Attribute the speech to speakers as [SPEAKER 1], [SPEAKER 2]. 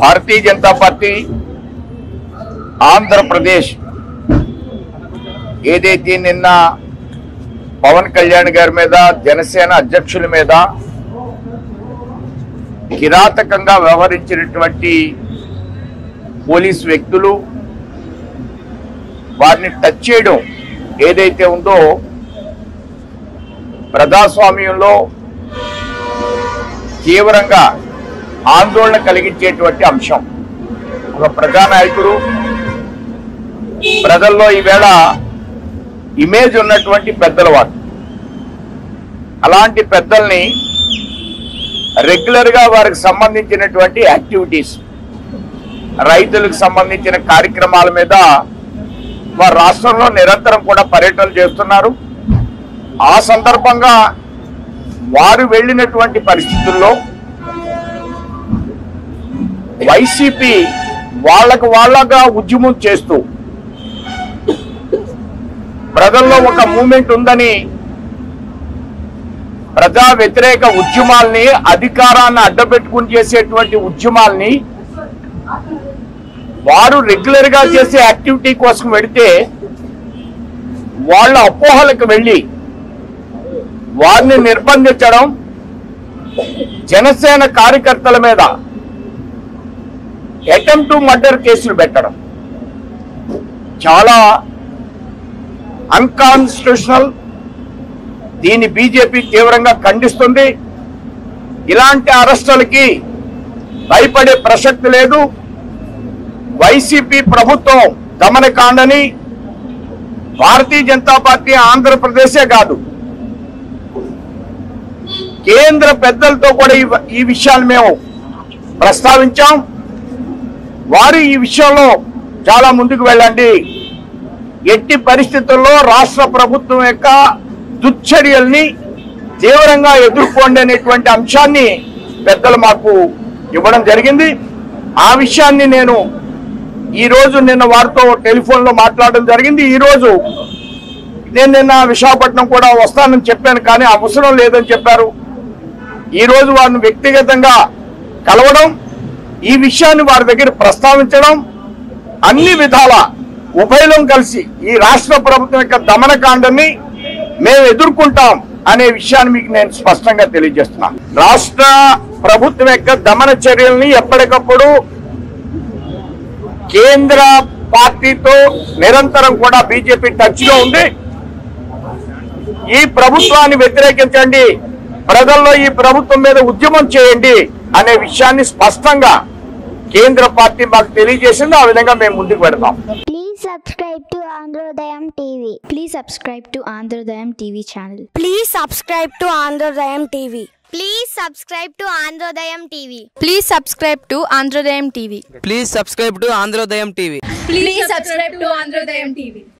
[SPEAKER 1] Bharatiya Janata party Andhra Pradesh ఏదైతే నిన్న పవన్ కళ్యాణ్ గారి మీద జనసేన అధ్యక్షుల మీద కిరాతకంగా వ్యవహరించినటువంటి పోలీస్ వ్యక్తులు వారిని టచ్ చేయడం ఏదైతే ఉందో ప్రజాస్వామ్యంలో తీవ్రంగా ఆందోళన కలిగించేటువంటి అంశం. ఒక ప్రజానాయకుడు ప్రజల్లో ఈవేళ ఇమేజ్ ఉన్నటువంటి పెద్దల వారు, అలాంటి పెద్దల్ని రెగ్యులర్గా వారికి సంబంధించినటువంటి యాక్టివిటీస్, రైతులకు సంబంధించిన కార్యక్రమాల మీద వారు రాష్ట్రంలో నిరంతరం కూడా పర్యటనలు చేస్తున్నారు. ఆ సందర్భంగా వారు వెళ్ళినటువంటి పరిస్థితుల్లో వైసీపీ వాళ్ళగా ఉద్యమం చేస్తూ ప్రజల్లో ఒక మూమెంట్ ఉందని ప్రజా వ్యతిరేక ఉద్యమాల్ని, అధికారాన్ని అడ్డపెట్టుకుని చేసేటువంటి ఉద్యమాల్ని వారు రెగ్యులర్ గా చేసే యాక్టివిటీ కోసం వెళితే వాళ్ళ అపోహలకు వెళ్ళి వారిని నిర్బంధించడం, జనసేన కార్యకర్తల మీద అటెంప్ట్ టు మర్డర్ కేసులు పెట్టడం చాలా అన్కాన్స్టిట్యూషనల్. దీన్ని బీజేపీ తీవ్రంగా ఖండిస్తుంది. ఇలాంటి అరెస్టులకి భయపడే ప్రసక్తి లేదు. వైసీపీ ప్రభుత్వం దమనకాండని భారతీయ జనతా పార్టీ ఆంధ్రప్రదేశే కాదు, కేంద్ర పెద్దలతో కూడా ఈ విషయాన్ని మేము ప్రస్తావించాం. వారు ఈ విషయంలో చాలా ముందుకు వెళ్ళండి, ఎట్టి పరిస్థితుల్లో రాష్ట్ర ప్రభుత్వం యొక్క దుశ్చర్యల్ని తీవ్రంగా ఎదుర్కోండి అనేటువంటి అంశాన్ని పెద్దలు మాకు ఇవ్వడం జరిగింది. ఆ విషయాన్ని నేను ఈరోజు నిన్న వారితో టెలిఫోన్లో మాట్లాడడం జరిగింది. ఈరోజు నేను నిన్న విశాఖపట్నం కూడా వస్తానని చెప్పాను, కానీ అవసరం లేదని చెప్పారు. ఈరోజు వారిని వ్యక్తిగతంగా కలవడం, ఈ విషయాన్ని వారి దగ్గర ప్రస్తావించడం, అన్ని విధాల ఉభయలం కలిసి ఈ రాష్ట్ర ప్రభుత్వం యొక్క దమనకాండని మేము ఎదుర్కొంటాం అనే విషయాన్ని మీకు నేను స్పష్టంగా తెలియజేస్తున్నాను. రాష్ట్ర ప్రభుత్వం యొక్క దమన చర్యల్ని ఎప్పటికప్పుడు కేంద్ర పార్టీతో నిరంతరం కూడా బీజేపీ టచ్ లో ఉంది. ఈ ప్రభుత్వాన్ని వ్యతిరేకించండి, ప్రజల్లో ఈ ప్రభుత్వం మీద ఉద్యమం చేయండి అనే విషయాన్ని స్పష్టంగా కేంద్ర పార్టీ మాకు తెలియజేసింది. ఆ విధంగా మేము ముందుకు పెడతాం.
[SPEAKER 2] Please subscribe to Androdayam TV.
[SPEAKER 3] Please subscribe to Androdayam TV channel.
[SPEAKER 2] Please subscribe to Androdayam TV. Please subscribe to Androdayam TV.
[SPEAKER 3] Please subscribe to Androdayam TV.
[SPEAKER 4] Please subscribe to Androdayam TV.
[SPEAKER 3] Please subscribe to Androdayam TV.